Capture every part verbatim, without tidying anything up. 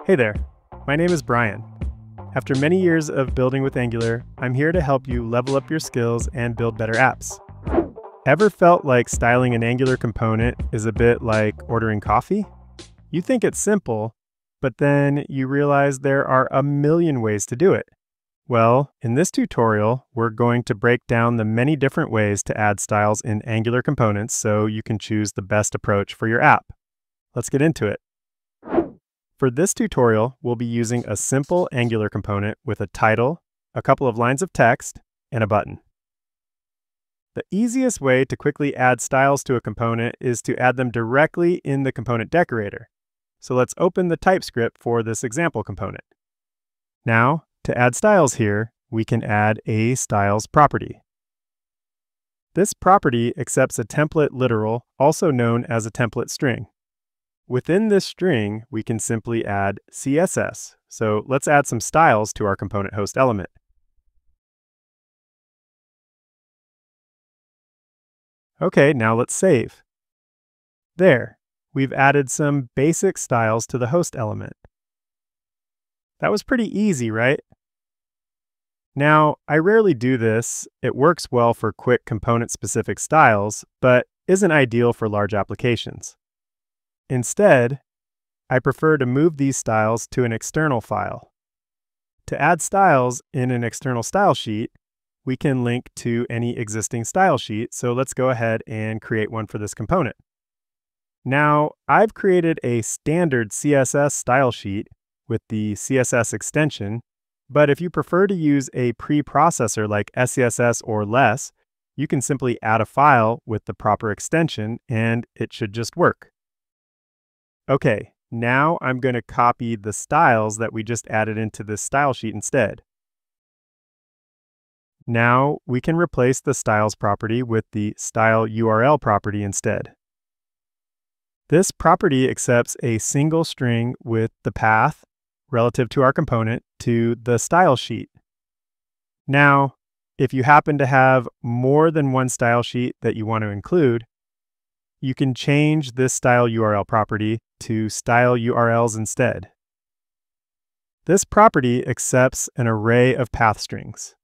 Hey there, my name is Brian. After many years of building with Angular, I'm here to help you level up your skills and build better apps. Ever felt like styling an Angular component is a bit like ordering coffee? You think it's simple, but then you realize there are a million ways to do it. Well, in this tutorial, we're going to break down the many different ways to add styles in Angular components so you can choose the best approach for your app. Let's get into it. For this tutorial, we'll be using a simple Angular component with a title, a couple of lines of text, and a button. The easiest way to quickly add styles to a component is to add them directly in the component decorator. So let's open the TypeScript for this example component. Now, to add styles here, we can add a styles property. This property accepts a template literal, also known as a template string. Within this string, we can simply add C S S. So let's add some styles to our component host element. Okay, now let's save. There, we've added some basic styles to the host element. That was pretty easy, right? Now, I rarely do this. It works well for quick component-specific styles, but isn't ideal for large applications. Instead, I prefer to move these styles to an external file. To add styles in an external style sheet, we can link to any existing style sheet, so let's go ahead and create one for this component. Now, I've created a standard C S S style sheet with the C S S extension, but if you prefer to use a preprocessor like S C S S or less, you can simply add a file with the proper extension and it should just work. Okay, now I'm going to copy the styles that we just added into this style sheet instead. Now we can replace the styles property with the styleUrl property instead. This property accepts a single string with the path relative to our component to the style sheet. Now, if you happen to have more than one style sheet that you want to include, you can change this styleUrl property to styleUrls instead. This property accepts an array of path strings.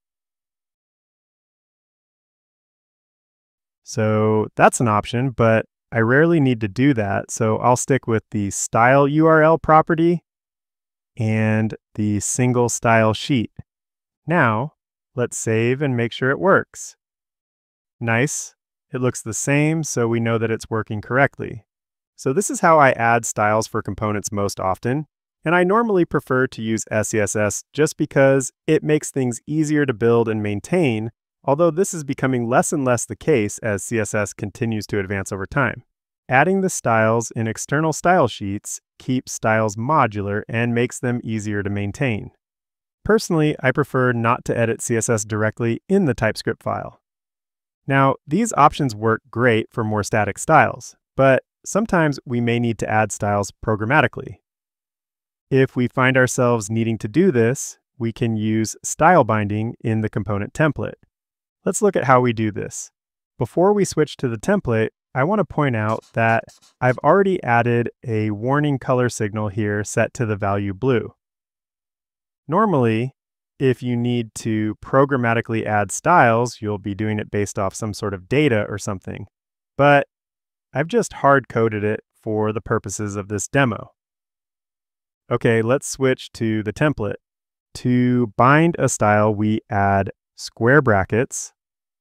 So that's an option, but I rarely need to do that, so I'll stick with the styleUrl property and the single style sheet. Now, let's save and make sure it works. Nice. It looks the same, so we know that it's working correctly. So this is how I add styles for components most often, and I normally prefer to use S C S S just because it makes things easier to build and maintain, although this is becoming less and less the case as C S S continues to advance over time. Adding the styles in external style sheets keeps styles modular and makes them easier to maintain. Personally, I prefer not to edit C S S directly in the TypeScript file. Now, these options work great for more static styles, but sometimes we may need to add styles programmatically. If we find ourselves needing to do this, we can use style binding in the component template. Let's look at how we do this. Before we switch to the template, I want to point out that I've already added a warning color signal here set to the value blue. Normally, if you need to programmatically add styles, you'll be doing it based off some sort of data or something. But I've just hard-coded it for the purposes of this demo. Okay, let's switch to the template. To bind a style, we add square brackets.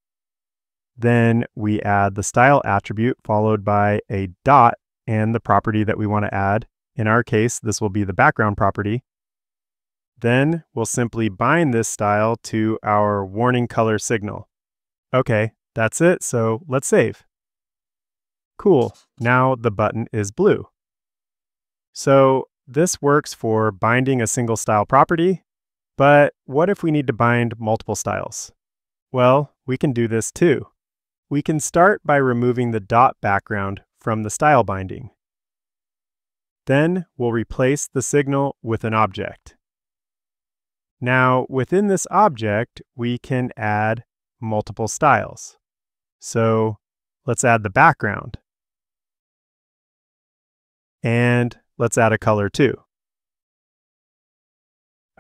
Then we add the style attribute followed by a dot and the property that we want to add. In our case, this will be the background property. Then we'll simply bind this style to our warning color signal. Okay, that's it, so let's save. Cool, now the button is blue. So this works for binding a single style property, but what if we need to bind multiple styles? Well, we can do this too. We can start by removing the dot background from the style binding. Then we'll replace the signal with an object. Now, within this object, we can add multiple styles. So let's add the background. And let's add a color too.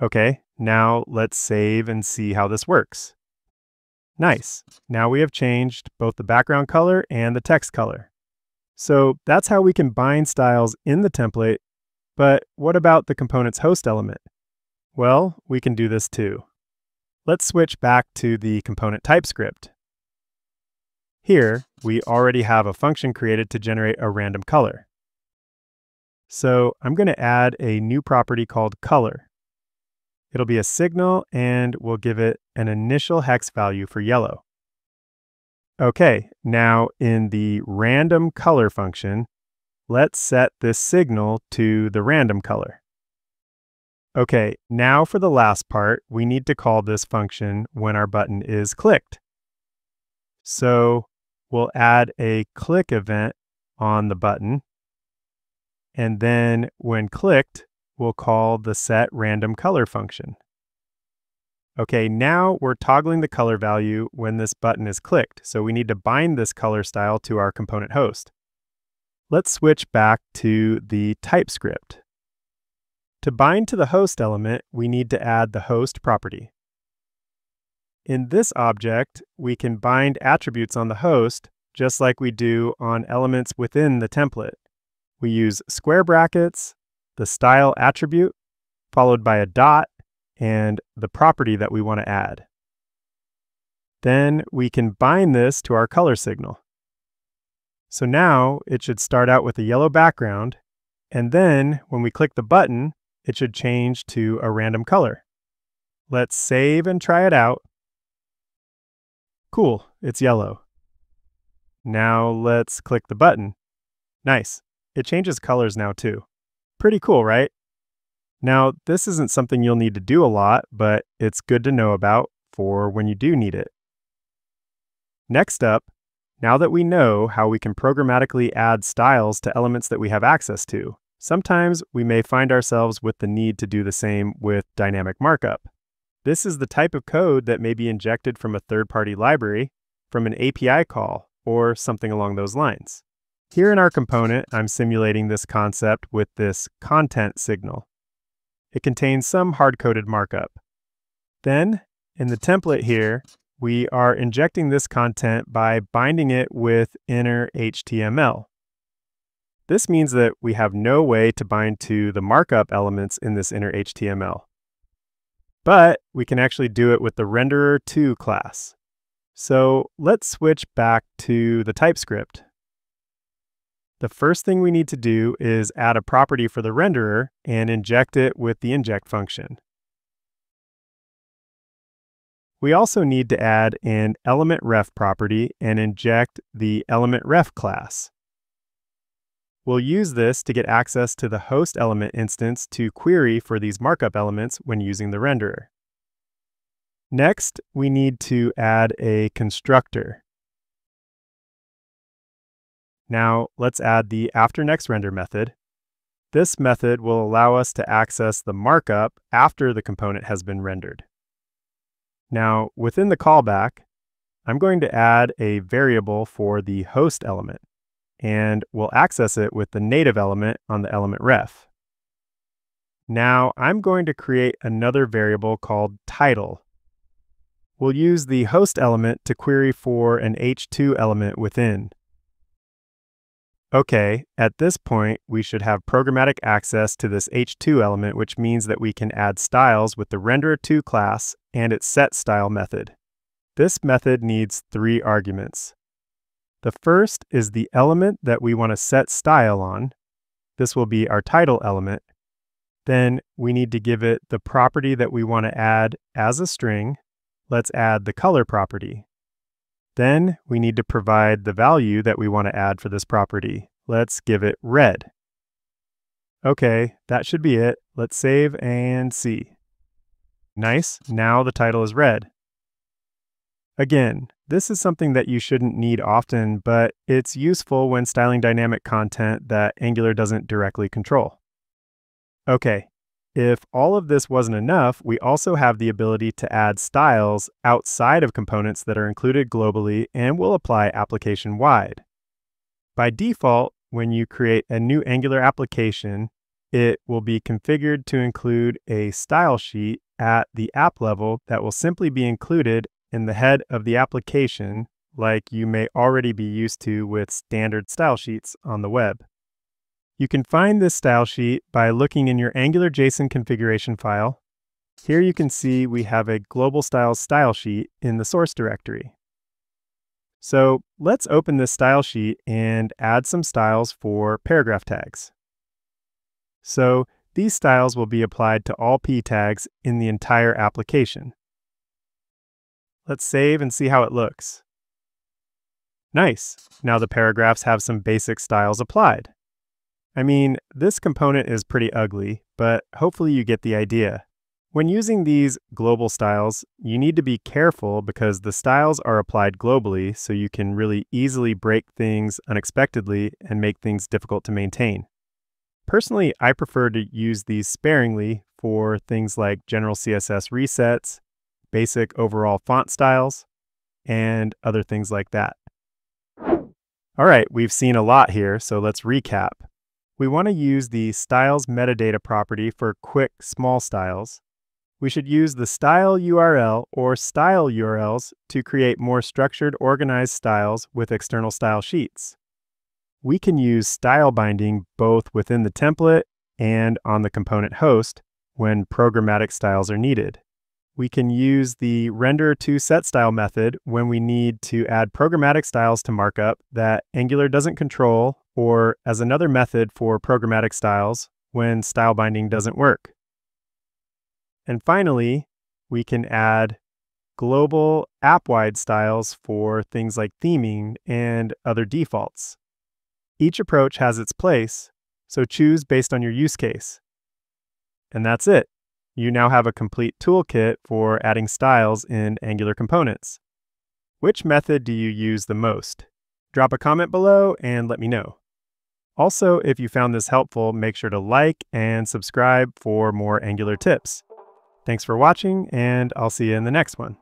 Okay, now let's save and see how this works. Nice. Now we have changed both the background color and the text color. So that's how we can bind styles in the template, but what about the component's host element? Well, we can do this too. Let's switch back to the component TypeScript. Here, we already have a function created to generate a random color. So I'm going to add a new property called color. It'll be a signal, and we'll give it an initial hex value for yellow. Okay, now in the random color function, let's set this signal to the random color. Okay, now for the last part, we need to call this function when our button is clicked. So we'll add a click event on the button, and then when clicked, we'll call the setRandomColor function. Okay, now we're toggling the color value when this button is clicked, so we need to bind this color style to our component host. Let's switch back to the TypeScript. To bind to the host element, we need to add the host property. In this object, we can bind attributes on the host just like we do on elements within the template. We use square brackets, the style attribute, followed by a dot, and the property that we want to add. Then we can bind this to our color signal. So now it should start out with a yellow background, and then when we click the button, it should change to a random color. Let's save and try it out. Cool, it's yellow. Now let's click the button. Nice, it changes colors now too. Pretty cool, right? Now, this isn't something you'll need to do a lot, but it's good to know about for when you do need it. Next up, now that we know how we can programmatically add styles to elements that we have access to, sometimes we may find ourselves with the need to do the same with dynamic markup. This is the type of code that may be injected from a third-party library, from an A P I call, or something along those lines. Here in our component, I'm simulating this concept with this content signal. It contains some hard-coded markup. Then, in the template here, we are injecting this content by binding it with inner H T M L. This means that we have no way to bind to the markup elements in this inner H T M L. But we can actually do it with the renderer two class. So let's switch back to the TypeScript. The first thing we need to do is add a property for the renderer and inject it with the inject function. We also need to add an elementRef property and inject the elementRef class. We'll use this to get access to the host element instance to query for these markup elements when using the renderer. Next, we need to add a constructor. Now, let's add the afterNextRender method. This method will allow us to access the markup after the component has been rendered. Now, within the callback, I'm going to add a variable for the host element, and we'll access it with the native element on the elementRef. Now, I'm going to create another variable called title. We'll use the host element to query for an H two element within. Okay, at this point, we should have programmatic access to this H two element, which means that we can add styles with the renderer two class and its setStyle method. This method needs three arguments. The first is the element that we want to set style on. This will be our title element. Then we need to give it the property that we want to add as a string. Let's add the color property. Then we need to provide the value that we want to add for this property. Let's give it red. Okay, that should be it. Let's save and see. Nice, now the title is red. Again, this is something that you shouldn't need often, but it's useful when styling dynamic content that Angular doesn't directly control. Okay, if all of this wasn't enough, we also have the ability to add styles outside of components that are included globally and will apply application-wide. By default, when you create a new Angular application, it will be configured to include a style sheet at the app level that will simply be included in the head of the application, like you may already be used to with standard style sheets on the web. You can find this style sheet by looking in your Angular JSON configuration file. Here you can see we have a global styles style sheet in the source directory. So let's open this style sheet and add some styles for paragraph tags. So these styles will be applied to all p tags in the entire application. Let's save and see how it looks. Nice. Now the paragraphs have some basic styles applied. I mean, this component is pretty ugly, but hopefully you get the idea. When using these global styles, you need to be careful because the styles are applied globally, so you can really easily break things unexpectedly and make things difficult to maintain. Personally, I prefer to use these sparingly for things like general C S S resets, basic overall font styles, and other things like that. All right, we've seen a lot here, so let's recap. We want to use the styles metadata property for quick, small styles. We should use the styleUrl or styleUrls to create more structured, organized styles with external style sheets. We can use style binding both within the template and on the component host when programmatic styles are needed. We can use the render to setStyle method when we need to add programmatic styles to markup that Angular doesn't control, or as another method for programmatic styles when style binding doesn't work. And finally, we can add global app-wide styles for things like theming and other defaults. Each approach has its place, so choose based on your use case. And that's it. You now have a complete toolkit for adding styles in Angular components. Which method do you use the most? Drop a comment below and let me know. Also, if you found this helpful, make sure to like and subscribe for more Angular tips. Thanks for watching, and I'll see you in the next one.